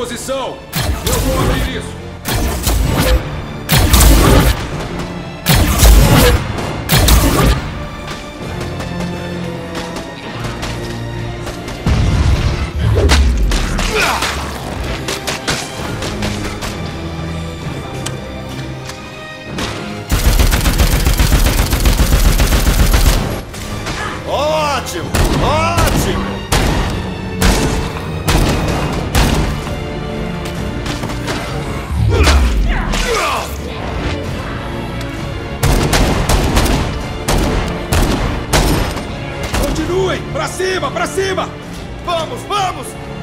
posição! Eu vou abrir isso! Ótimo! Ótimo! Continuem! Pra cima! Pra cima! Vamos, vamos!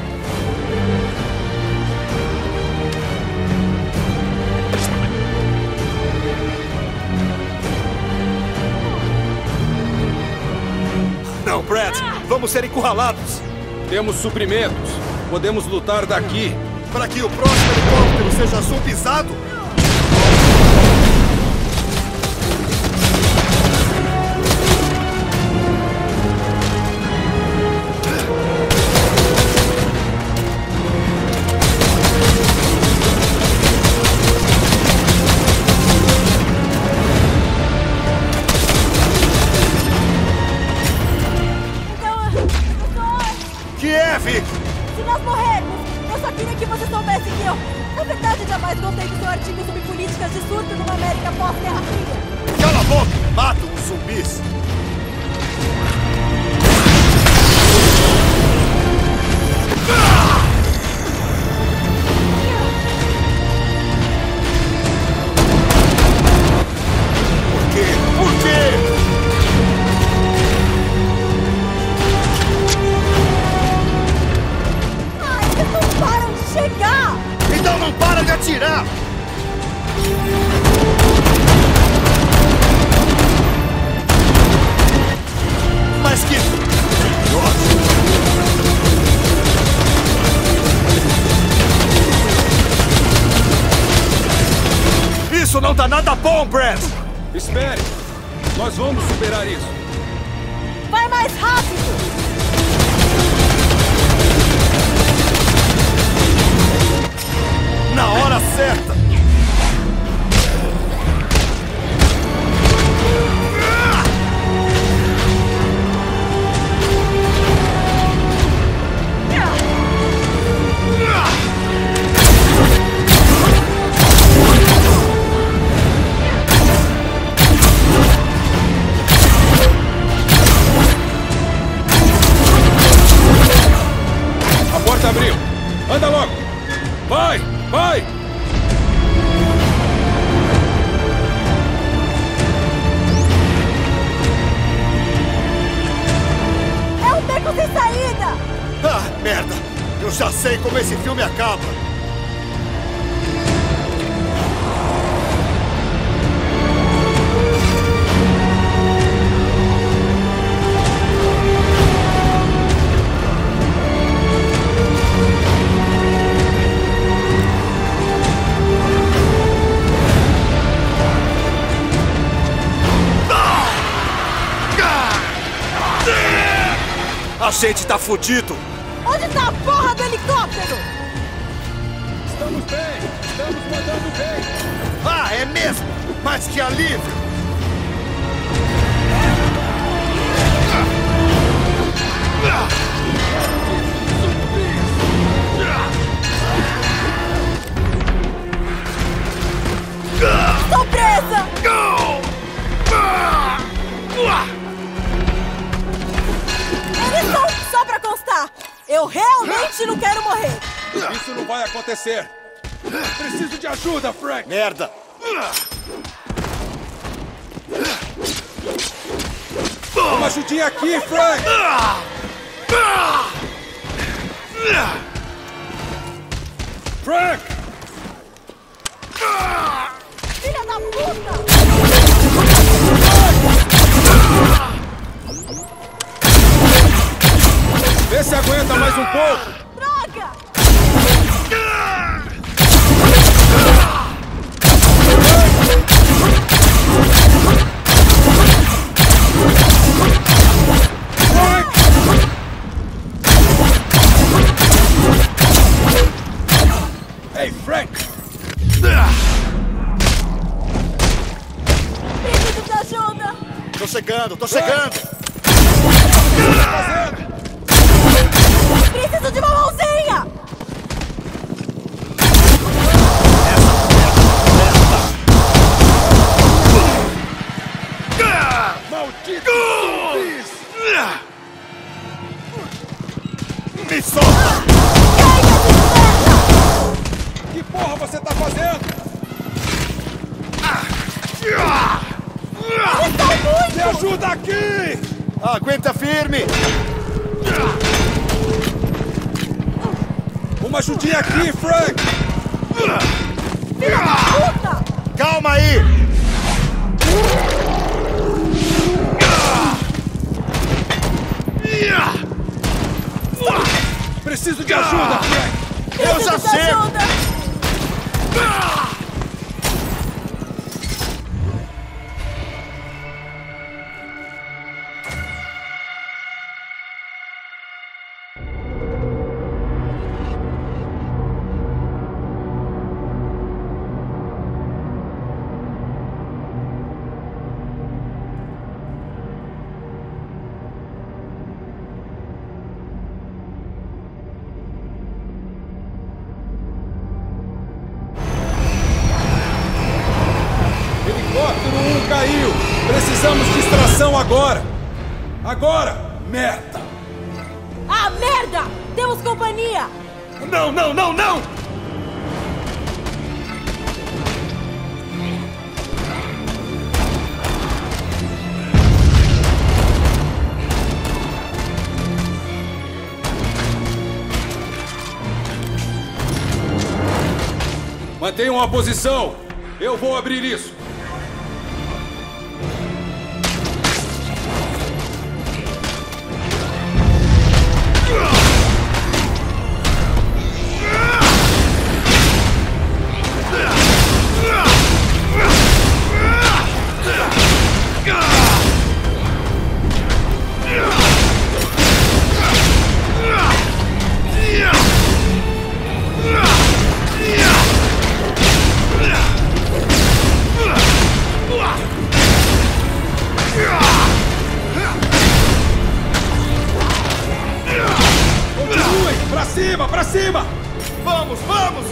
Não, Brad! Vamos ser encurralados! Temos suprimentos. Podemos lutar daqui. Para que o próximo helicóptero seja zumbizado? Que é, Vic? Se nós morrermos, eu só queria que você soubesse que eu, na verdade, jamais gostei do seu artigo sobre políticas de surto numa América pós-Guerra Fria. Cala a boca! Mata os zumbis! Por quê? Por quê? Ai, eles não param de chegar! Então não para de atirar! Mas que... Isso não tá nada bom, Brad! Espere! Nós vamos superar isso. Vai mais rápido! Na hora certa! A porta abriu. Anda logo. Vai, vai. É um beco sem saída! Ah, merda! Eu já sei como esse filme acaba! A gente tá fudido! Onde tá a porra do helicóptero? Estamos bem. Estamos mandando bem. Ah, é mesmo? Mas que alívio! Tô presa! Eles são... Só pra constar, eu realmente não quero morrer! Isso não vai acontecer. Preciso de ajuda, Frank. Merda! Uma ajudinha aqui, Frank. Frank! Filha da puta! Vê se aguenta mais um pouco. Droga! chegando, tô chegando! Preciso de uma mãozinha! Maldito zumbis! Me solta! Que porra você tá fazendo? Me ajuda aqui! Aguenta firme! Uma ajudinha aqui, Frank! Puta! Calma aí! Preciso de ajuda, Frank! Eu já Preciso de chego! ajuda! Helicóptero 1 caiu! Precisamos de extração agora! Agora! Merda! Ah, merda! Temos companhia! Não, não, não, não! Mantenham a posição! Eu vou abrir isso! Continuem! Pra cima! Pra cima! Vamos, vamos!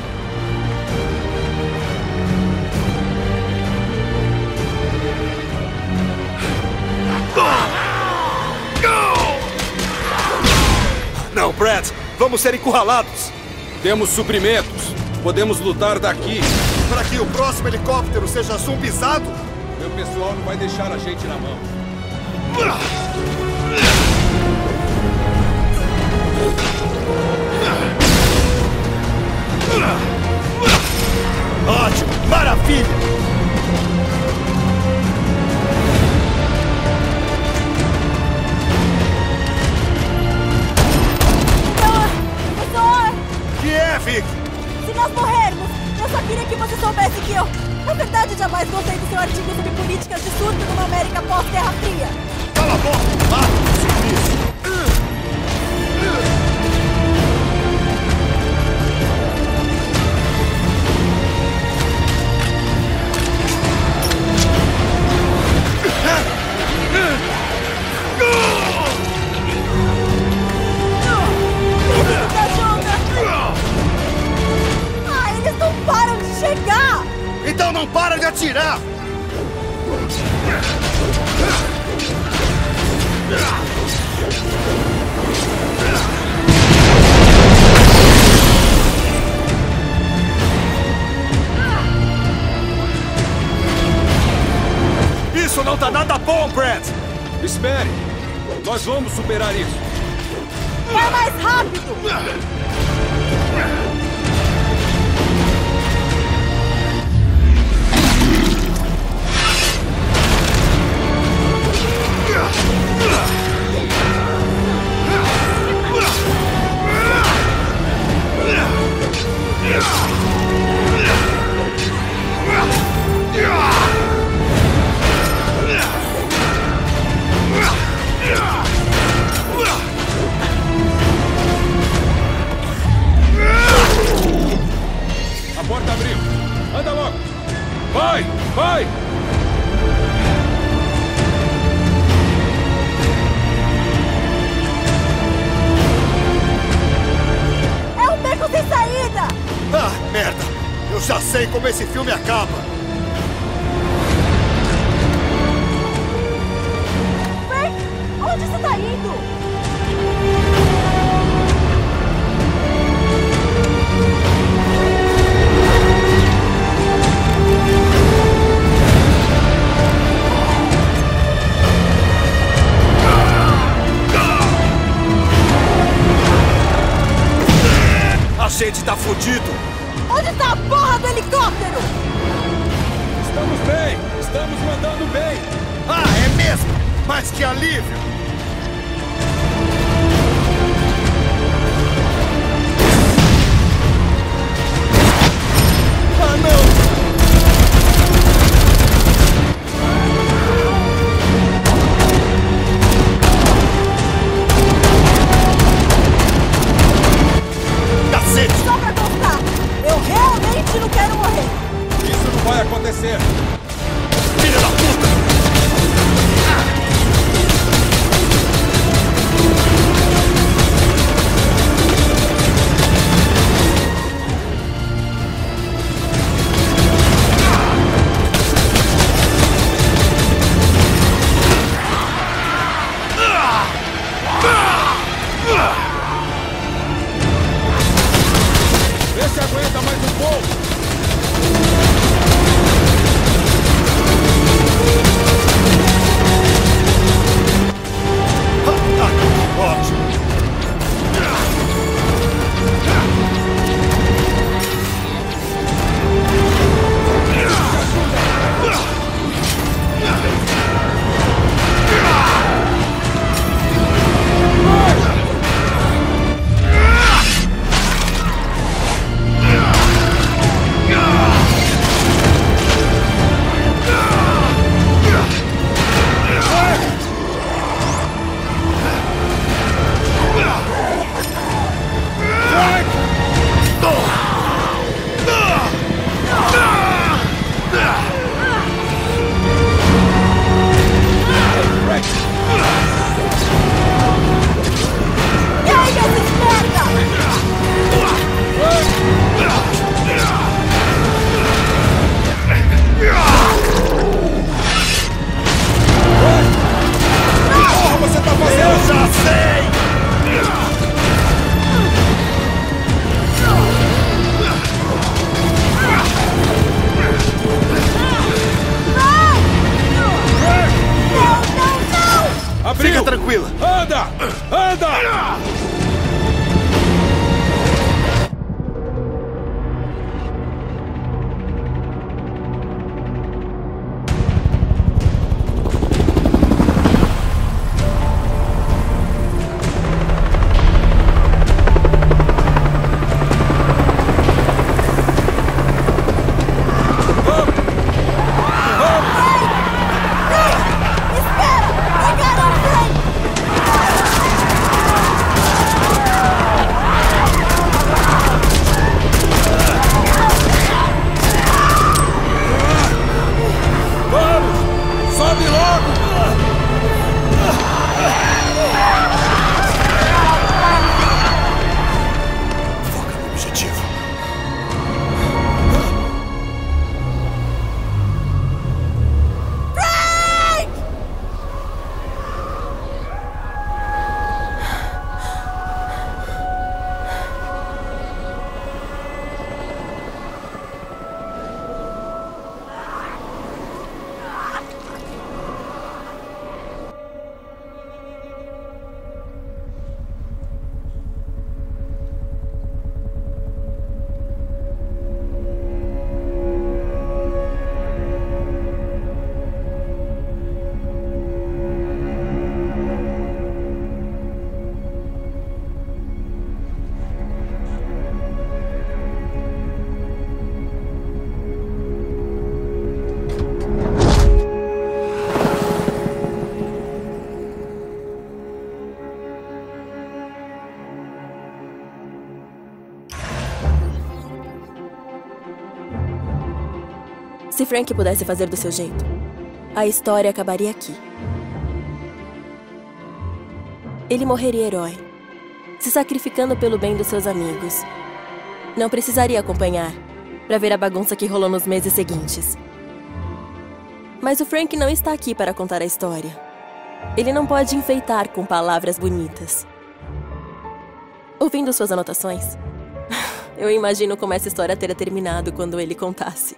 Não, Brad! Vamos ser encurralados! Temos suprimentos! Podemos lutar daqui! Para que o próximo helicóptero seja zumbizado? Meu pessoal não vai deixar a gente na mão! Ótimo! Maravilha! Professor! Que é, Vic? Se nós morrermos, eu só queria que você soubesse que eu, na verdade, jamais gostei do seu artigo sobre políticas de surto numa América pós-Guerra Fria. Cala a boca! Mata, zumbis! Preciso de ajuda! Ah, eles não param de chegar! Então não para de atirar! Isso não tá nada bom, Brad! Espere! Nós vamos superar isso! É mais rápido! A porta abriu! Anda logo! Vai! Vai! sei como esse filme acaba. Frank, onde você tá indo? A gente tá fudido! Onde tá a porra do helicóptero? Estamos bem! Estamos mandando bem! Ah, é mesmo? Mas que alívio! Ah, não! Só pra constar, eu realmente não quero morrer. Isso não vai acontecer! Filha da puta! Vê se aguenta mais um pouco! Ótimo! Pega essa merda! Porra, você tá fazendo? Eu já sei! Abriu! Fica tranquila! Anda! Anda! Espera! Pegaram o trem! Vamos! Sobe logo! Foca no objetivo. Se Frank pudesse fazer do seu jeito, a história acabaria aqui. Ele morreria herói, se sacrificando pelo bem dos seus amigos. Não precisaria acompanhar pra ver a bagunça que rolou nos meses seguintes. Mas o Frank não está aqui para contar a história. Ele não pode enfeitar com palavras bonitas. Ouvindo suas anotações, eu imagino como essa história teria terminado quando ele contasse.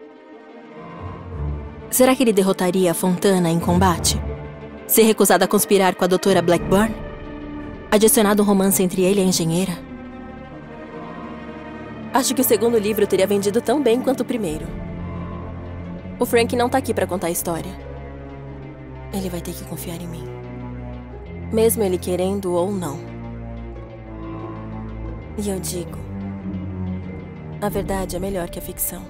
Será que ele derrotaria a Fontana em combate? Ser recusado a conspirar com a Doutora Blackburn? Adicionado um romance entre ele e a engenheira? Acho que o segundo livro teria vendido tão bem quanto o primeiro. O Frank não tá aqui pra contar a história. Ele vai ter que confiar em mim. Mesmo ele querendo ou não. E eu digo, a verdade é melhor que a ficção.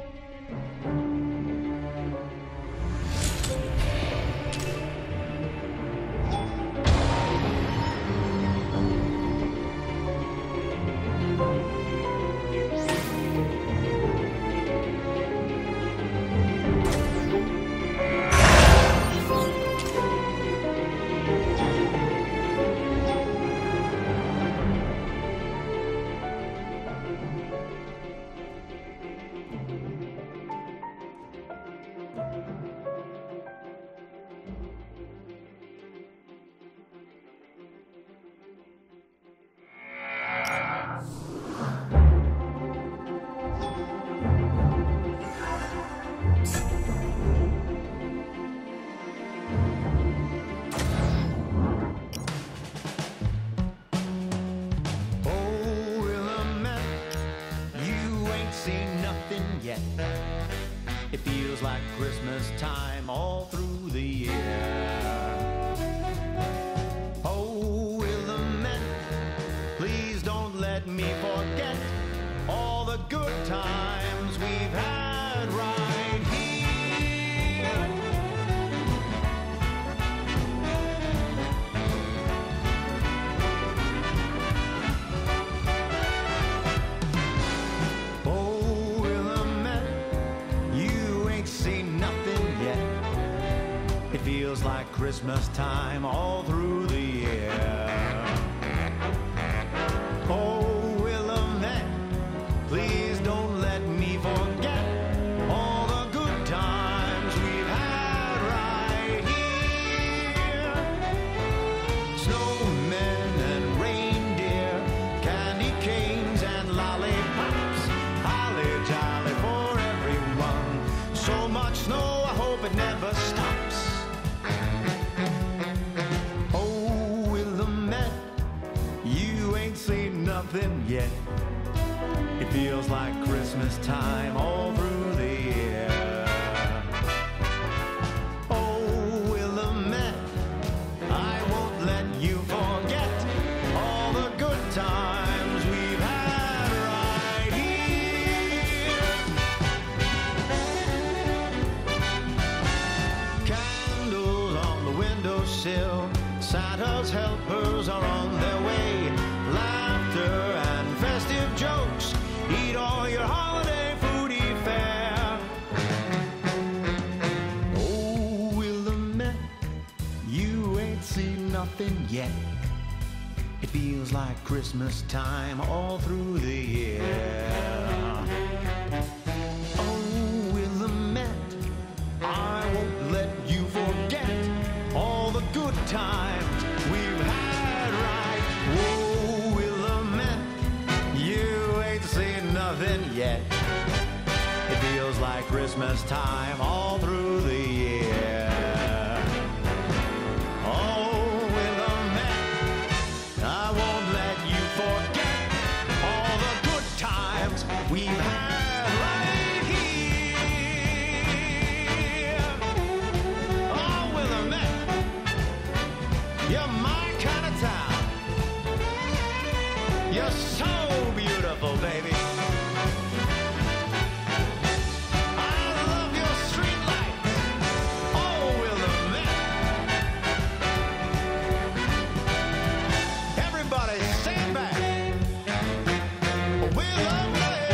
It feels like Christmas time all through the year. Oh, Willamette, please don't let me forget all the good times we've had right here. Oh, Willamette, you ain't seen nothing yet. It feels like Christmas time all through the year. Oh, Willamette, please don't let me forget all the good times we've had right here. Snowmen and reindeer, candy canes and lollipops, holly jolly for everyone. So much snow, I hope it never stops. Oh, Willamette, you ain't seen nothing yet. It feels like Christmas time all through the year. Oh, Willamette, I won't let you forget all the good times we've had right here. Candles on the windowsill, Santa's helpers are on their way. Laughter and festive jokes, eat all your holiday foodie fare. Oh, Willamette, you ain't seen nothing yet. It feels like Christmas time all through the year. Oh, Willamette, I won't let you forget all the good times we've had right. Whoa, Willamette, you ain't seen nothing yet. It feels like Christmas time all through the year. Oh, Willamette, I won't let you forget all the good times we've had right here. Oh, Willamette, you're my kind of town. You're so beautiful, baby. I love your street lights. Oh, Willamette. Everybody stand back. Willamette.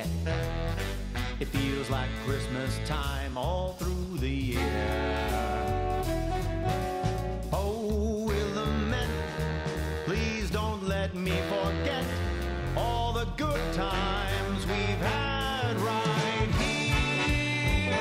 yet. It feels like Christmas time all through the year. Oh, Willamette, please don't let me forget all the good times we've had right here.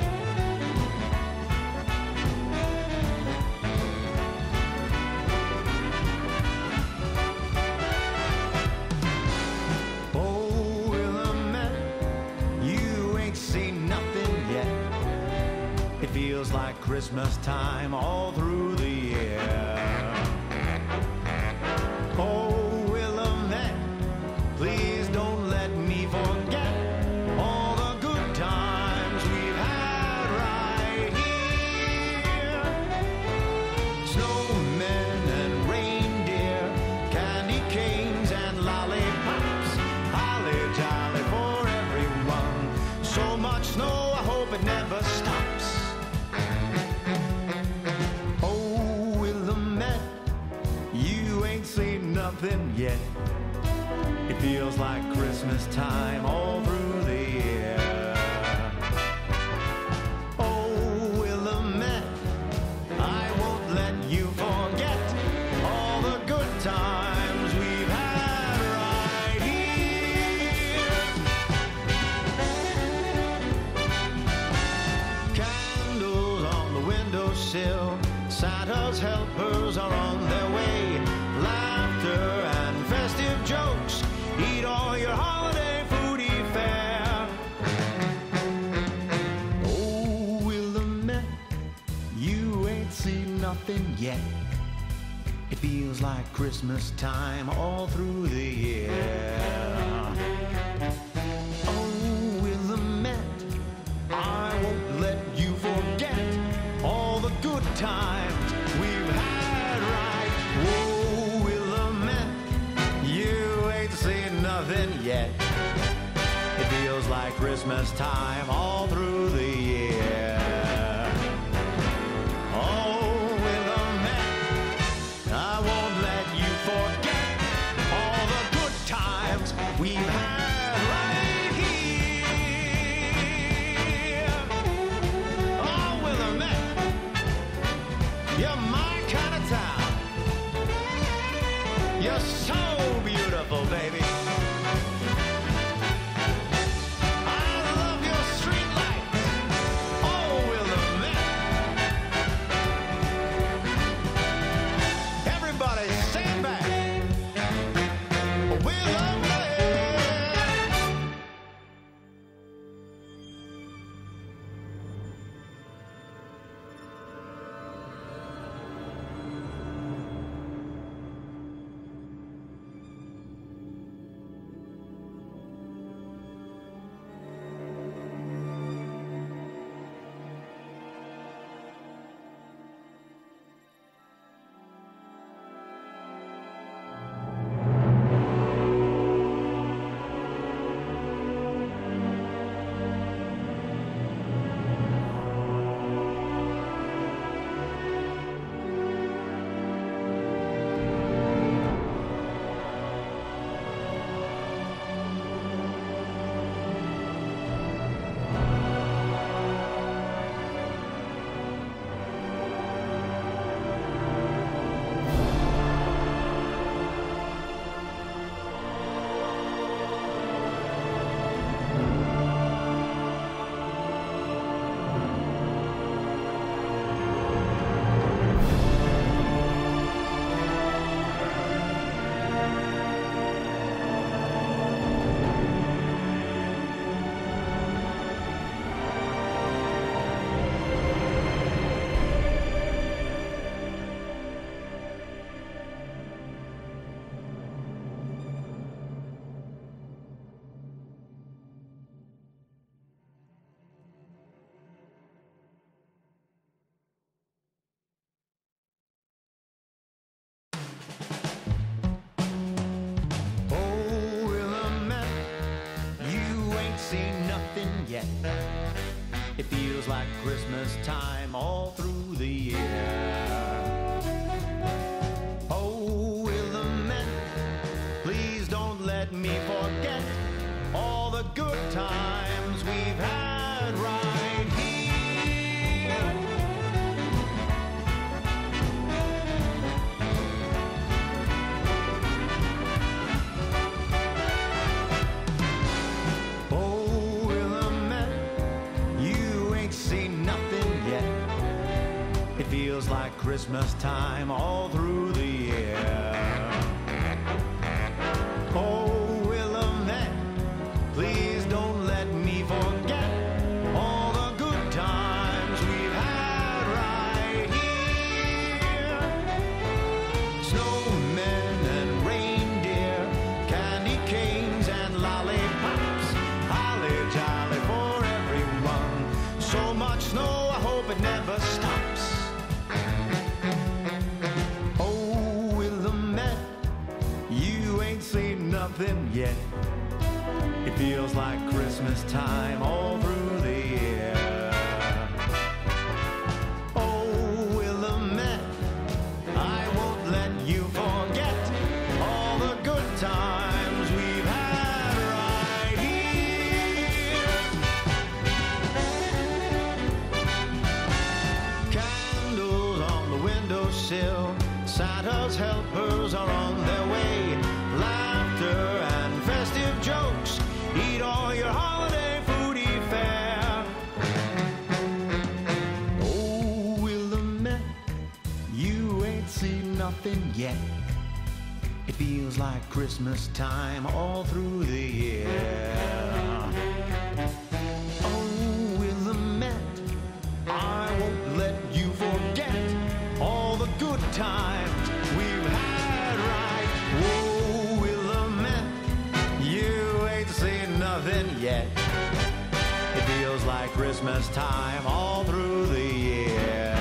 Oh, Willamette, you ain't seen nothing yet. It feels like Christmas time all through the year. Oh, Willamette, please don't let me forget all the good times we've had right here. Snowmen and reindeer, candy canes and lollipops, holly jolly for everyone. So much snow, I hope it never stops. Oh, Willamette, you ain't seen nothing yet. It feels like Christmas time all through the year. Oh, Willamette, I won't let you forget all the good times we've had right here. Candles on the windowsill, Santa's helpers are on their way. Laughter and festive jokes, eat all your holiday foodie fare. Oh, Willamette, you ain't seen nothing yet. It feels like Christmas time all through the year. Oh, Willamette, I won't let you forget all the good times we've had right. Whoa, Willamette, you ain't seen nothing yet. It feels like Christmas time all through the year. Oh, Willamette, I won't let you forget all the good times we've had right here. Oh, Willamette, you're my kind of town. You're so beautiful, baby. I love your street lights. Oh, Willamette. Everybody stand back. Willamette. yet. It feels like Christmas time all through the year. Oh, Willamette, please don't let me forget all the good Christmas time all through the year. Oh, Willamette, please don't let me forget all the good times we've had right here. Snowmen and reindeer, candy canes and lollipops, holly jolly for everyone. So much snow, I hope it never stops. Oh, Willamette, you ain't seen nothing yet. It feels like Christmas time all through the year. Oh, Willamette, I won't let you forget all the good times we've had right here. Candles on the windowsill, Santa's helpers are on their way. Laughter and festive jokes, eat all your holiday foodie fare. Oh, Willamette, you ain't seen nothing yet. It feels like Christmas time all through the year. Oh, Willamette, I won't let you forget all the good times we've had right. Whoa, Willamette, you ain't seen nothing yet. It feels like Christmas time all through the year.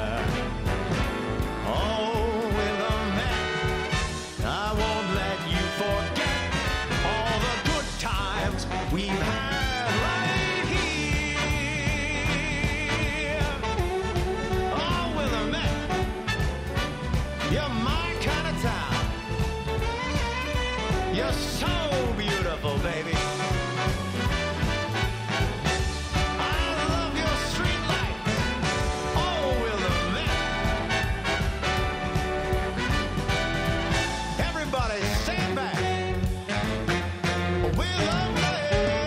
Oh, Willamette, I won't let you forget all the good times we've had right here. Oh, Willamette, you're my kind of town. You're so beautiful, baby. I love your street lights. Oh, Willamette. Everybody stand back. Willamette.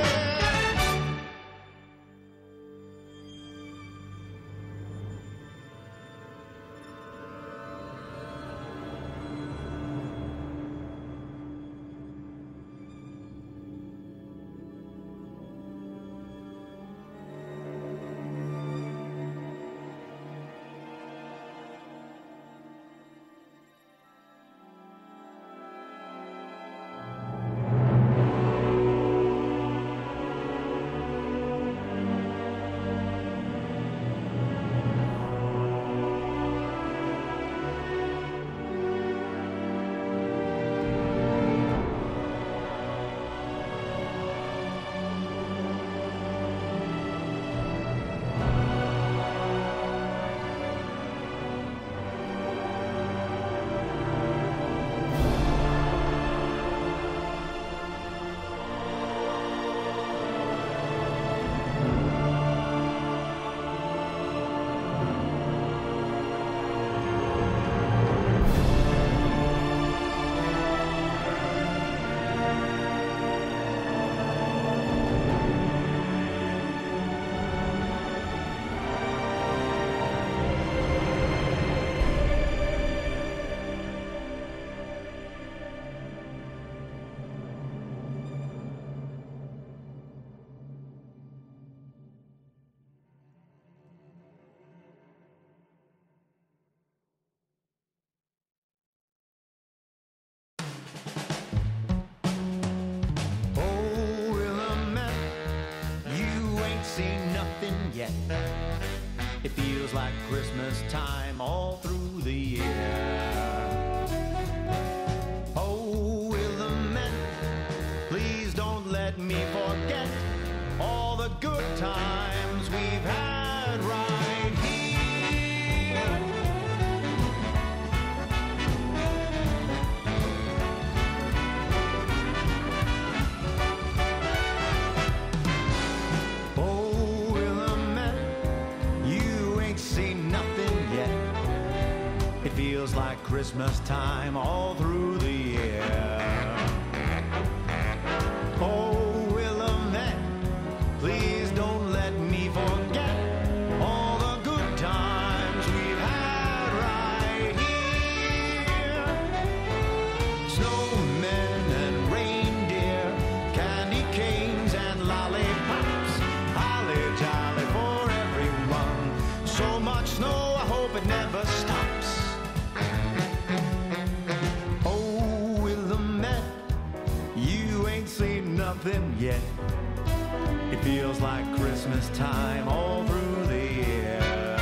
Yet. It feels like Christmas time all through the year. Oh, Willamette, please don't let me forget all the good times we've had right here. Feels like Christmas time all through the year. Oh, Willamette, please don't let me forget all the good times we've had right yet. It feels like Christmas time all through the year.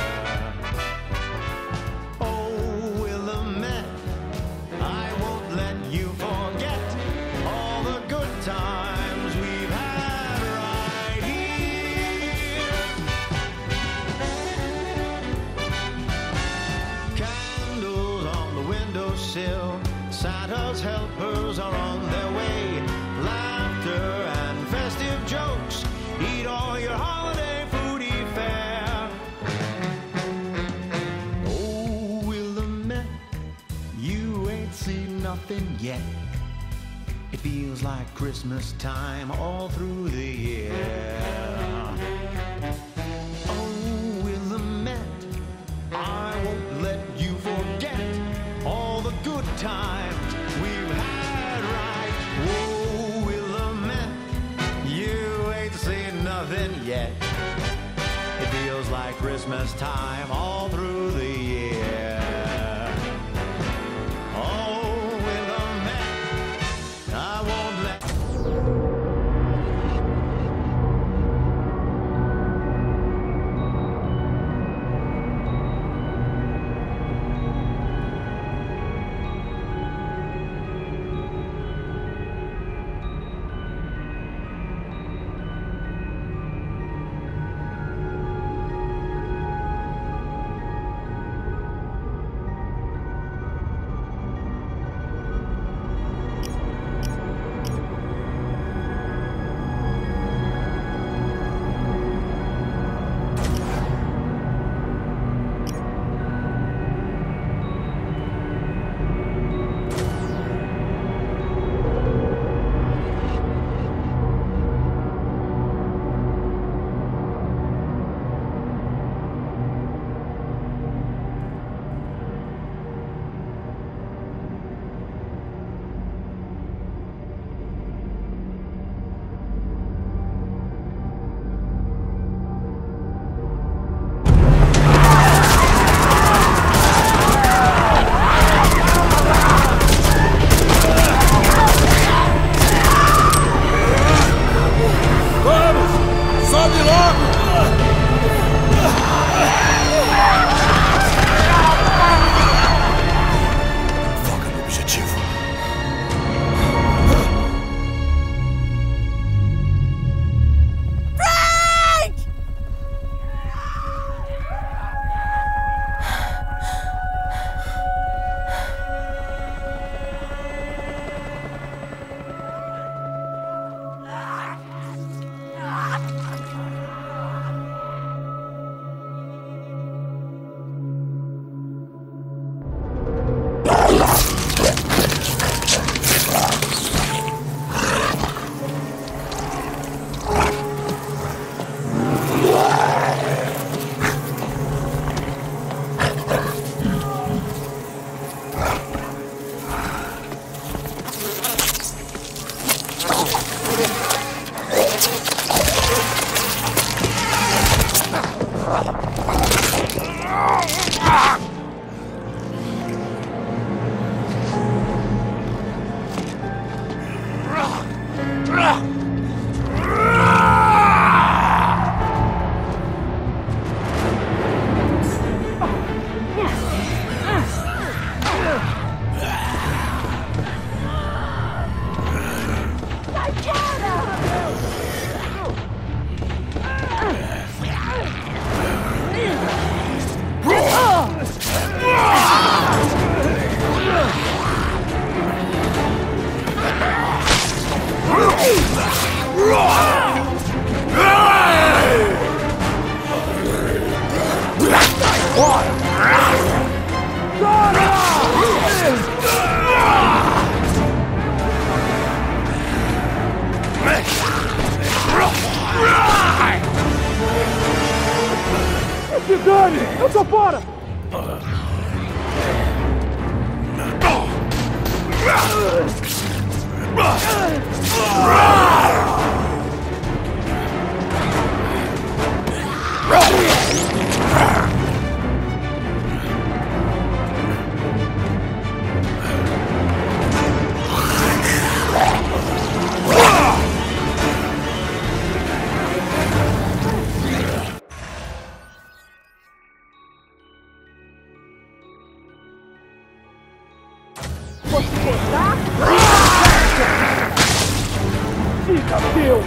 Oh, Willamette, I won't let you forget all the good times we've had right here. Candles on the windowsill, Santa's helpers are on their way. Laughter and festive jokes, eat all your holiday foodie fare. Oh, Willamette, you ain't seen nothing yet. It feels like Christmas time all through the year. Oh, Willamette, I won't let you forget all the good times we've had right. Whoa, Willamette, you ain't seen nothing yet. It feels like Christmas time all through the year. Oh, Willamette, I won't let... Se dane! Eu tô fora! Vou te botar? Fica teu!